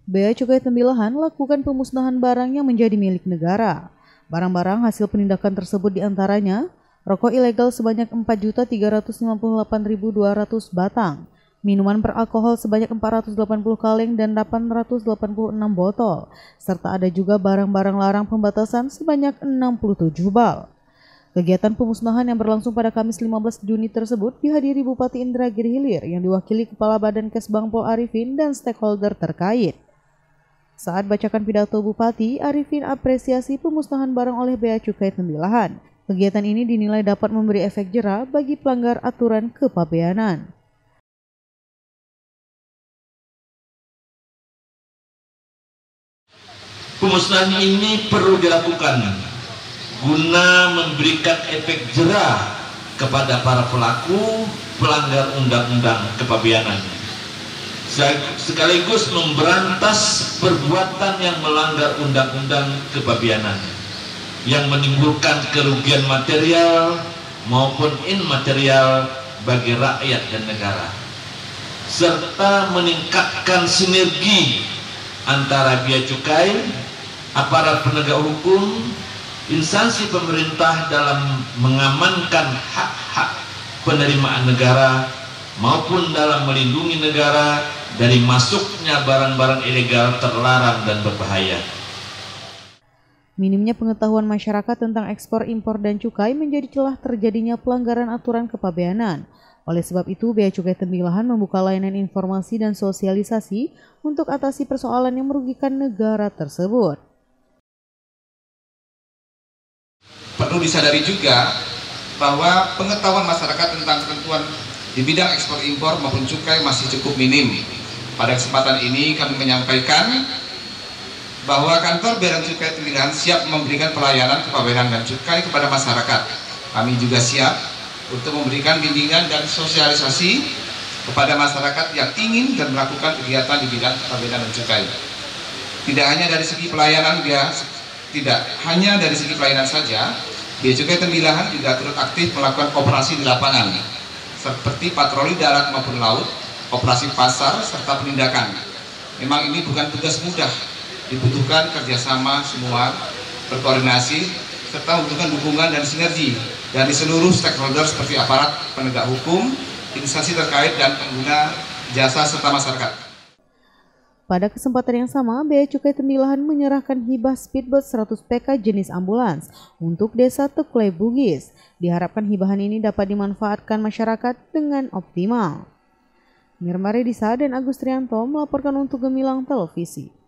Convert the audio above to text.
Bea Cukai Tembilahan lakukan pemusnahan barang yang menjadi milik negara. Barang-barang hasil penindakan tersebut diantaranya rokok ilegal sebanyak 4.358.200 batang, minuman beralkohol sebanyak 480 kaleng dan 886 botol, serta ada juga barang-barang larang pembatasan sebanyak 67 bal. Kegiatan pemusnahan yang berlangsung pada Kamis 15 Juni tersebut dihadiri Bupati Indragiri Hilir yang diwakili Kepala Badan Kesbang Pol Arifin dan stakeholder terkait. Saat bacakan pidato Bupati, Arifin apresiasi pemusnahan barang oleh Bea Cukai Tembilahan. Kegiatan ini dinilai dapat memberi efek jera bagi pelanggar aturan kepabeanan. Pemusnahan ini perlu dilakukan guna memberikan efek jera kepada para pelaku pelanggar undang-undang kepabeanan, sekaligus memberantas perbuatan yang melanggar undang-undang kepabeanan yang menimbulkan kerugian material maupun immaterial bagi rakyat dan negara, serta meningkatkan sinergi antara bea cukai, aparat penegak hukum, instansi pemerintah dalam mengamankan hak-hak penerimaan negara maupun dalam melindungi negara dari masuknya barang-barang ilegal terlarang dan berbahaya. Minimnya pengetahuan masyarakat tentang ekspor, impor, dan cukai menjadi celah terjadinya pelanggaran aturan kepabeanan. Oleh sebab itu, Bea Cukai Tembilahan membuka layanan informasi dan sosialisasi untuk atasi persoalan yang merugikan negara tersebut. Perlu disadari juga bahwa pengetahuan masyarakat tentang ketentuan di bidang ekspor impor maupun cukai masih cukup minim. Pada kesempatan ini kami menyampaikan bahwa kantor Bea dan Cukai Tembilahan siap memberikan pelayanan kepabeanan dan cukai kepada masyarakat. Kami juga siap untuk memberikan bimbingan dan sosialisasi kepada masyarakat yang ingin dan melakukan kegiatan di bidang kepabeanan dan cukai. Tidak hanya dari segi pelayanan saja, Bea Cukai Tembilahan juga turut aktif melakukan operasi di lapangan, seperti patroli darat maupun laut, operasi pasar, serta penindakan. Memang ini bukan tugas mudah, dibutuhkan kerjasama semua, berkoordinasi, serta membutuhkan dukungan dan sinergi dari seluruh stakeholder seperti aparat penegak hukum, instansi terkait, dan pengguna jasa serta masyarakat. Pada kesempatan yang sama, Bea Cukai Tembilahan menyerahkan hibah speedboat 100 PK jenis ambulans untuk Desa Tekulai Bugis. Diharapkan hibahan ini dapat dimanfaatkan masyarakat dengan optimal. Nirma Redisa dan Agus Trianto melaporkan untuk Gemilang Televisi.